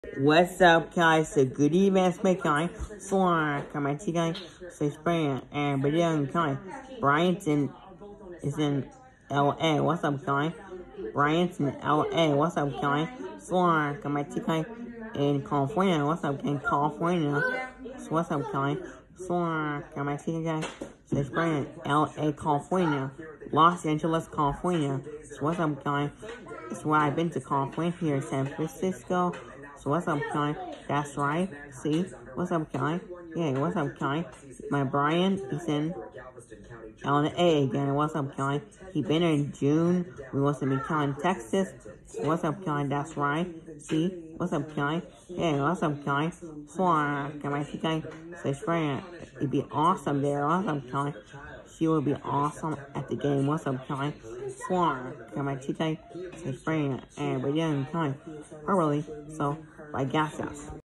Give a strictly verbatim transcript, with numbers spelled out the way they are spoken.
What's up, guys? So good evening, it's me, guys. For coming to guys, so spring and video, guys. Bryant's in is in L A. What's up, guys? Bryant's in L A. What's up, guys? For coming to guys in California. What's up, guys? California. So what's up, guys? For coming to guys, so spring L A, California. Los Angeles, California. So what's up, guys? It's where I've been to California here in San Francisco. So what's up, guys? That's right. See? What's up, guys? Yeah, what's up, guys? My Brian is in L A again. What's up, guys? He been there in June. We was in McAllen, Texas. So what's up, guys? That's right. See? What's up, guys? Yeah, what's up, guys? So, uh, can I see, guys? So it's right. It'd be awesome there. What's up, guys? She will be awesome at the game. What's up, guys? So, can I see, guys? So it's right. And we're doing, guys. Probably. So, I guess that's.